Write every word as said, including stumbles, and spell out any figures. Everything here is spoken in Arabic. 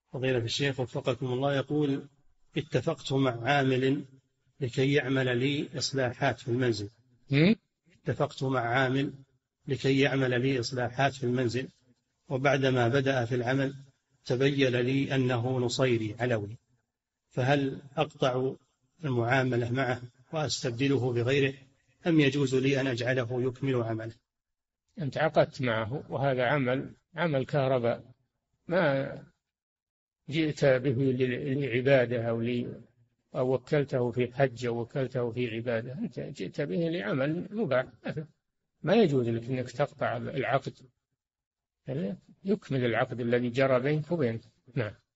فضيلة الشيخ وفقكم الله، يقول: اتفقت مع عامل لكي يعمل لي إصلاحات في المنزل. م? اتفقت مع عامل لكي يعمل لي إصلاحات في المنزل، وبعدما بدأ في العمل تبين لي أنه نصيري علوي، فهل أقطع المعاملة معه وأستبدله بغيره، أم يجوز لي أن أجعله يكمل عمله؟ أنت عقدت معه وهذا عمل عمل كهرباء، ما جئت به لعبادة أو لي أو وكلته في حج أو وكلته في عبادة، أنت جئت به لعمل مباح، ما يجوز لك أنك تقطع العقد، يكمل العقد الذي جرى بينك وبينه. نعم.